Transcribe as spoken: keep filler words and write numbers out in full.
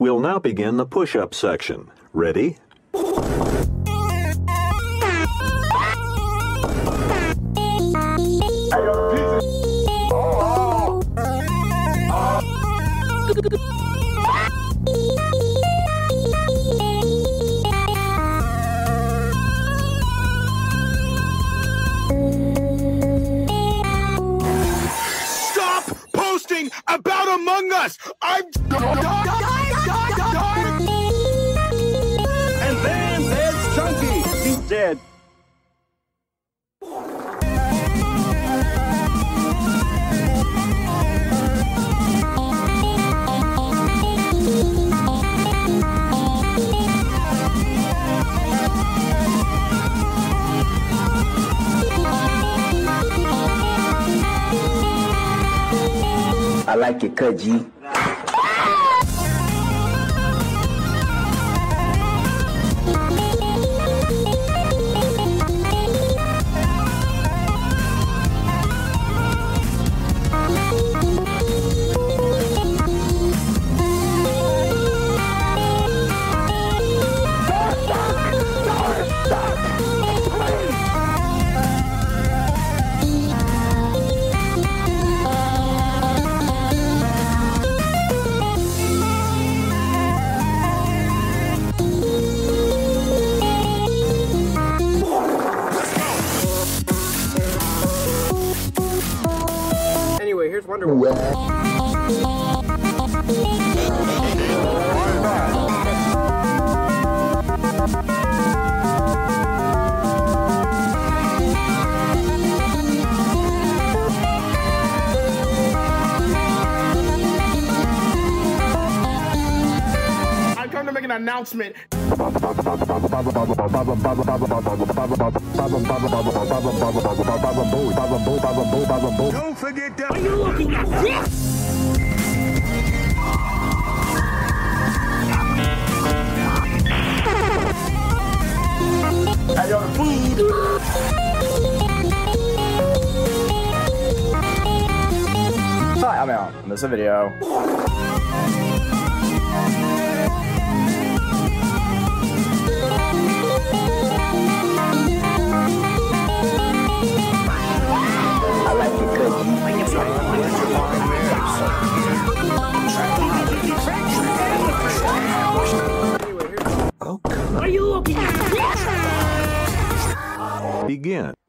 We'll now begin the push-up section. Ready? Stop posting about Among Us! I'm... And then there's Chunky. He's dead. I like it cut, G. Anyway, here's Wonder Woman. I've come to make an announcement. Don't forget that. Are you looking at this? I don't food. Hi, I'm out. And this is a video. I like it cut, G. Oh, come Are you looking at this? on. Begin.